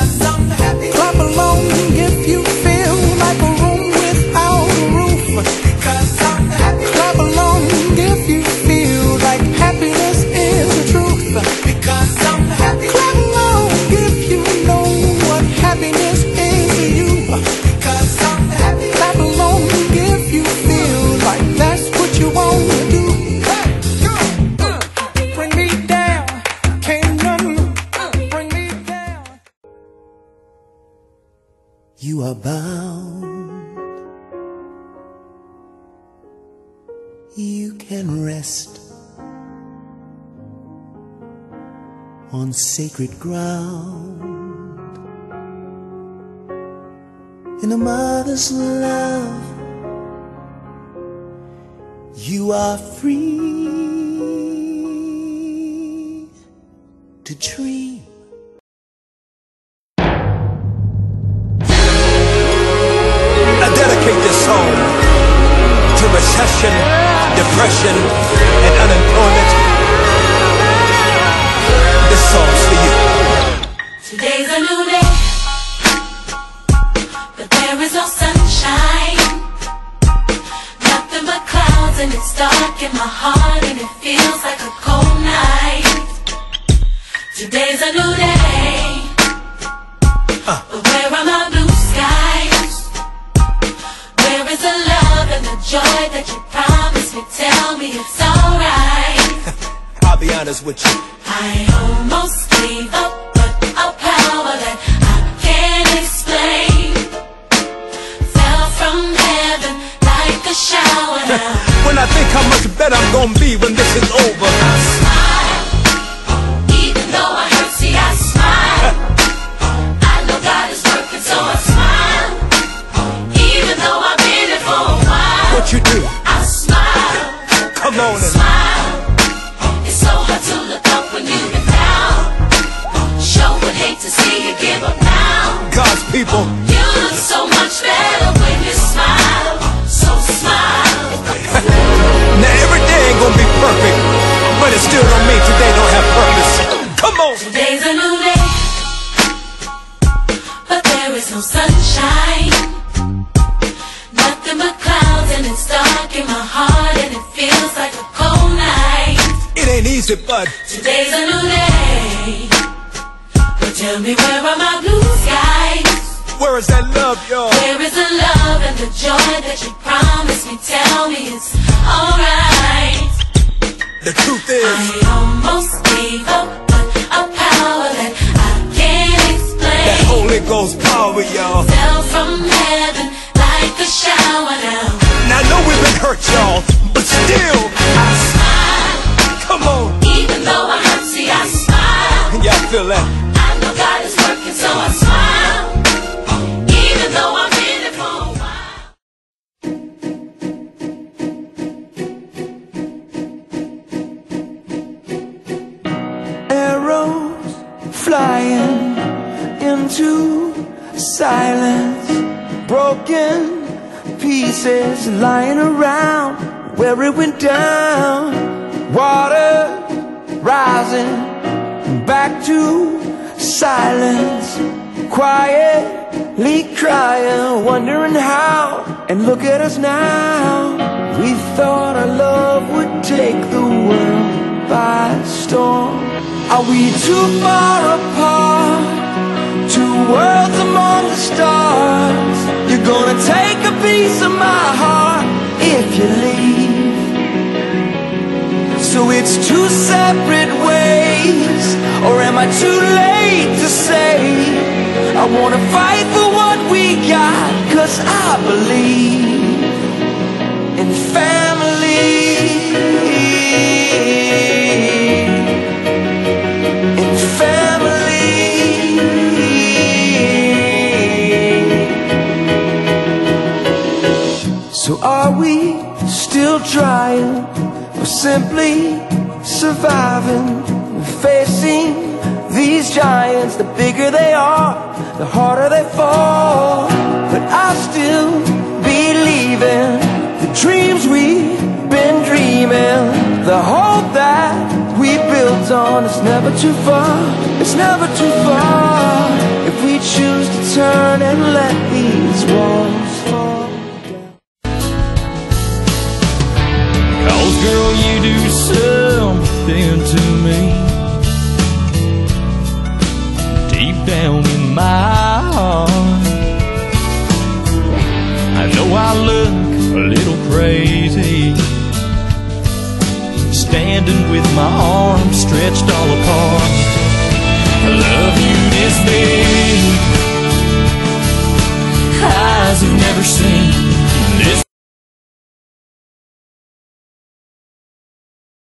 Clap along if you feel like a room without a roof. Clap along if you feel like happiness is the truth. Clap along if you know what happiness is to you. Clap along if you feel like that's what you want to do. Bring me down, can't none bring me down. You are bound, you can rest on sacred ground. In a mother's love, you are free to dream. I dedicate this song to recession, depression, and unemployment. This song's for you. Today's a new day, but there is no sunshine. Nothing but clouds, and it's dark in my heart, and it feels like a cold night. Today's a new day, but where are my blue skies? Where is the love and the joy that you promised me? Tell me it's alright. I'll be honest with you. I almost gave up, but a power that I can't explain fell from heaven like a shower now. When I think how much better I'm gonna be when this is over, I smile, even though I hurt, see I smile. I know God is working, so I smile, even though I've been here for a while. what you do? I smile, Come on and smile. It's so hard to look up when you've been down. Sure would hate to see you give up now. God's people. You look so much better when you smile. So smile. Now every day ain't gonna be perfect, but it still don't mean today don't have purpose. Come on. Today's a new day, but there is no sunshine. Nothing but clouds, and it's dark in my heart, and it feels like a cold night. It ain't easy, but Today's a new day, but tell me where are my blue skies? where is that love, y'all? Where is the love and the joy that you promised me? Tell me it's alright. The truth is, I almost gave up, but a power that I can't explain that Holy Ghost power, y'all. fell from heaven like a shower now. Now I know we've been hurt, y'all, but still, I smile, come on. even though I hurt, see I smile. Y'all feel that? I know God is working, so I smile, even though I've been here for a while. Arrows flying into silence, broken pieces lying around where it went down. Water rising back to silence, quietly crying, wondering how. And look at us now. We thought our love would take the world by storm. Are we too far apart? Two worlds among the stars. You're gonna take a piece of my heart if you leave. So it's two separate ways, or am I too late to say I wanna fight for what we got? 'Cause I believe in family. In family. So are we still trying, or simply surviving, facing these giants? The bigger they are, the harder they fall. But I still believe in the dreams we've been dreaming. The hope that we built on is never too far. It's never too far. If we something to me. Deep down in my heart, I know I look a little crazy, standing with my arms stretched all apart. I love you